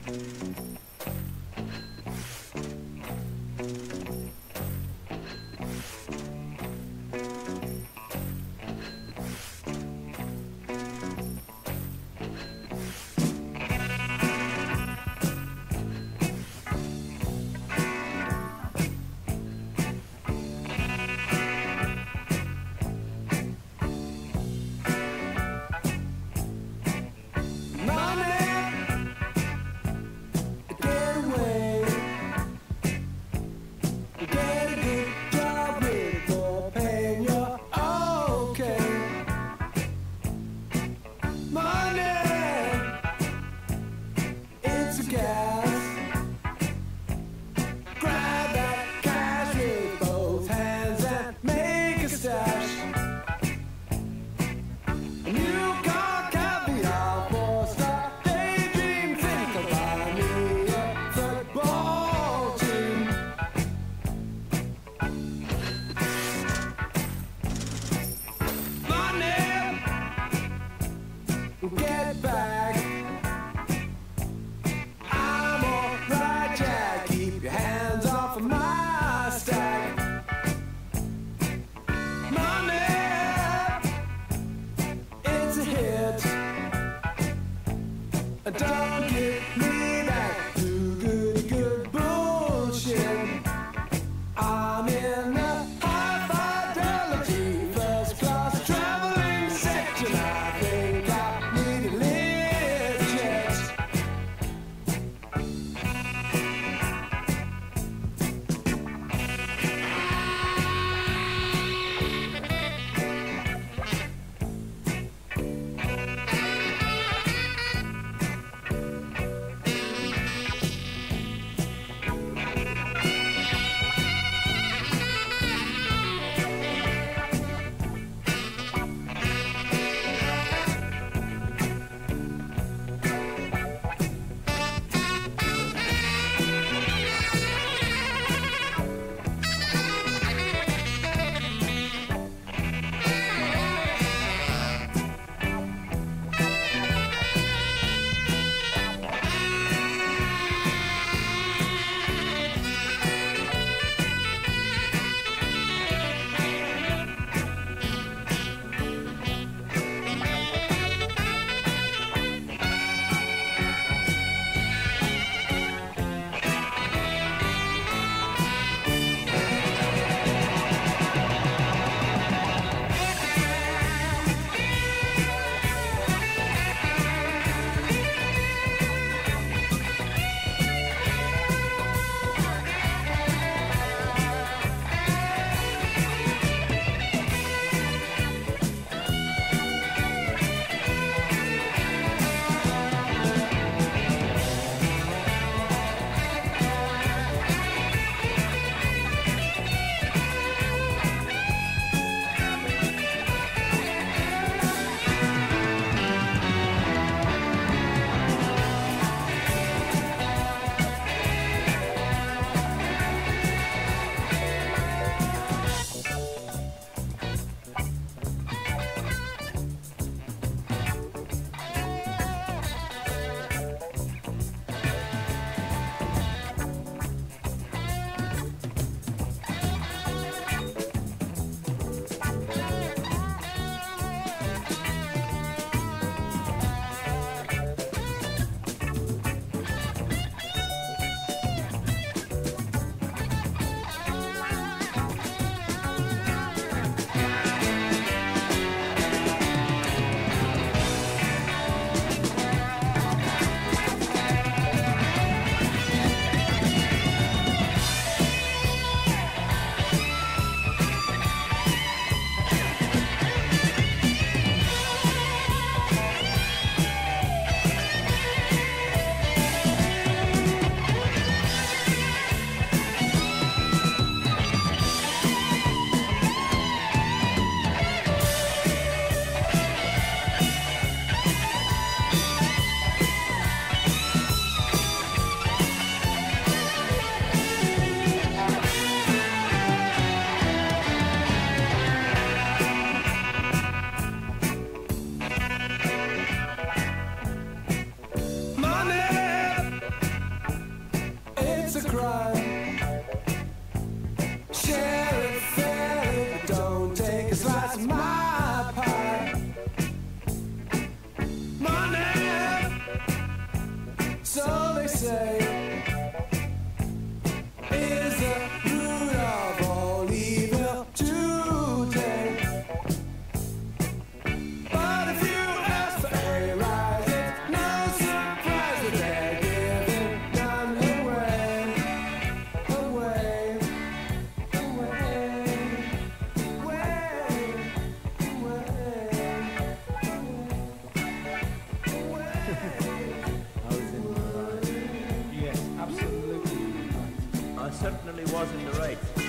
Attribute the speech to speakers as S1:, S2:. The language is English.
S1: Get back. I'm alright, Jack. Keep your hands off of my stack. Money, it's a hit. Don't get me back to good bullshit. I'm in the high fidelity first class traveling section. I think I need a lift jet. so they say, is the root of all evil today. But if you ask for a rise, it's no surprise that they're giving none away, away, away,
S2: Yes, absolutely.
S3: I certainly was in the right.